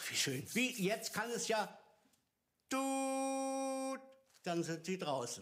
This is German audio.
wie schön. Wie, jetzt kann es ja... Dann sind sie draußen.